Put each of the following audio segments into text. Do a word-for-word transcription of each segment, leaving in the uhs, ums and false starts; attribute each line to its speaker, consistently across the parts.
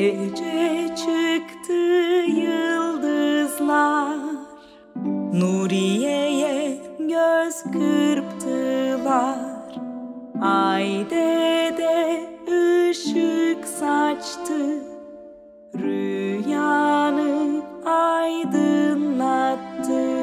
Speaker 1: Gece çıktı yıldızlar, Nuriye'ye göz kırptılar. Ay dede ışık saçtı, rüyanı aydınlattı.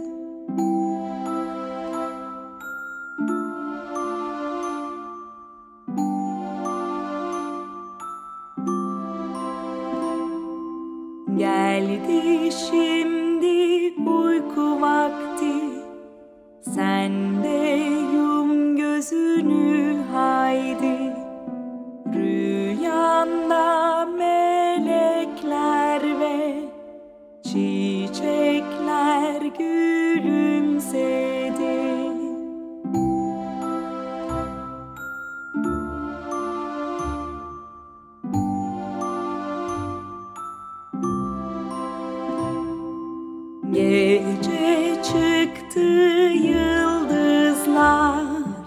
Speaker 1: Geldi şimdi uyku vakti, sen de yum gözünü haydi. Rüyanda melekler ve çiçekler gülümsedi. Gece çıktı yıldızlar,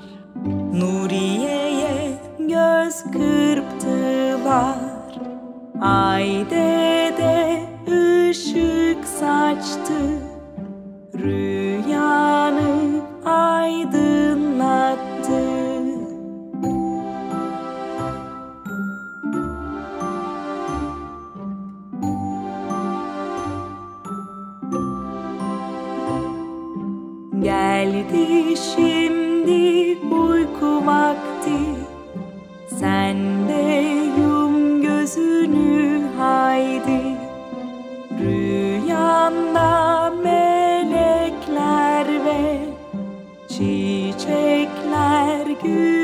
Speaker 1: Nuriye'ye göz kırptılar. Ay dede ışık saçtı, rüyanı aydınlattı. Geldi şimdi uyku vakti, sen de yum gözünü haydi. Rüyanda melekler ve çiçekler gül